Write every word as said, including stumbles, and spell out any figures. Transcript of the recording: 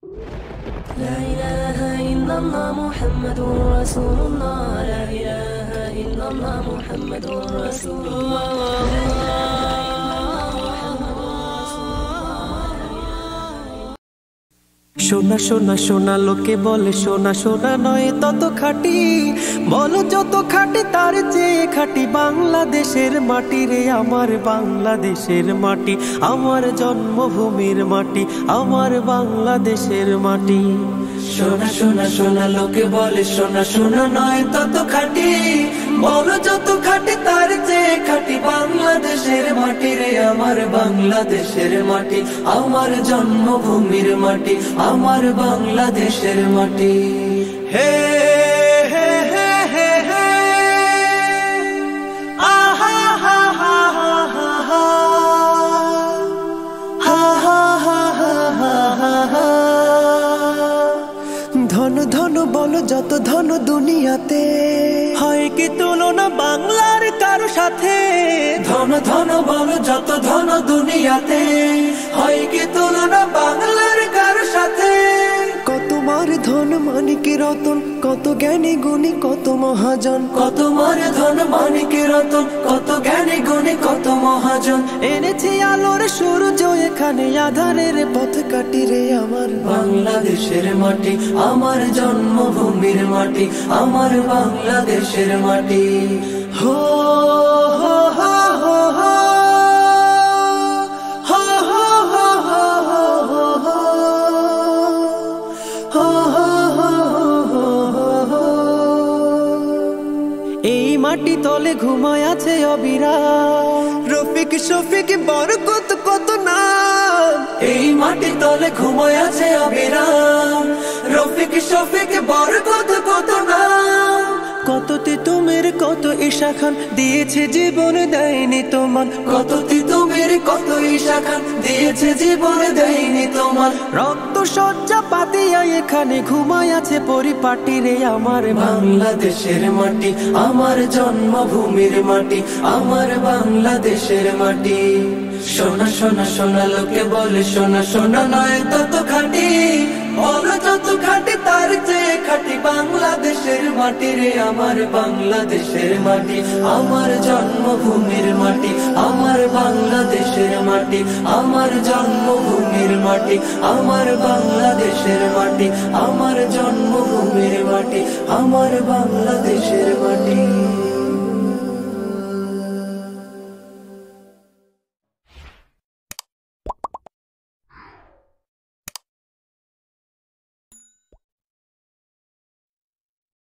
لا إله إلا الله محمد رسول الله لا إله إلا الله محمد رسول الله সোনা সোনা সোনা লোকে বলে সোনা সোনা নয় তত খাঁটি বলো যত খাঁটি তার চেয়ে খাঁটি বাংলাদেশের মাটি রে আমার বাংলাদেশের মাটি আমার জন্মভূমির মাটি আমার বাংলাদেশের মাটি সোনা সোনা সোনা লোকে বলে সোনা সোনা নয় তত খাঁটি বলো যত খাঁটি তার চেয়ে খাঁটি বাংলাদেশের মাটি রে আমার বাংলাদেশের মাটি আমার জন্মভূমির মাটি আমার বাংলাদেশের মাটি হে হে হে হে হে আহা হা হা হা হা হা হা হা হা হা হা ধন ধন বলো যত ধন দুনিয়াতে হয় কি তুলনা বাংলার কারো সাথে ধন ধন বলো যত ধন দুনিয়াতে হয় কি তুলনা বাংলার কারো সাথে কত মার ধন মানিক রতন কত জ্ঞানী গুণী কত মহাজন কত মার ধন মানিক রতন কত জ্ঞানী গুণী কত মহাজন এনেছি আলোর সূর্য এখানে আধারের পথ কাটি রে আমার বাংলাদেশের মাটি আমার জন্মভূমির মাটি আমার বাংলাদেশের মাটি হো হো হো হো হো এই মাটি তলে ঘুমায় আছে অবিরাম রফিক শফিক বরকত কত নাম এই মাটি তলে ঘুমায় আছে অবিরাম রফিক শফিক বরকত কত নাম কত তিতুমের কত ঈশা খান দিয়েছে জীবন দেয়নি তোমার কত তিতুমের কত ঈশা খান দিয়েছে জীবন দেয়নি তোমার রক্ত শয্যা পাতিয়া এখানে ঘুমায় আছে পরিপাটি রে আমার বাংলাদেশের মাটি আমার জন্মভূমির মাটি আমার বাংলাদেশের মাটি সোনা সোনা সোনা লোকে বলে সোনা সোনা নয় তত খাঁটি বলো যত খাঁটি তার চেয়ে খাঁটি বাংলাদেশের মাটি রে আমার বাংলাদেশের মাটি আমার জন্মভূমির মাটি আমার বাংলাদেশের মাটি আমার জন্মভূমির মাটি আমার বাংলাদেশের মাটি আমার জন্মভূমির মাটি আমার বাংলাদেশের মাটি।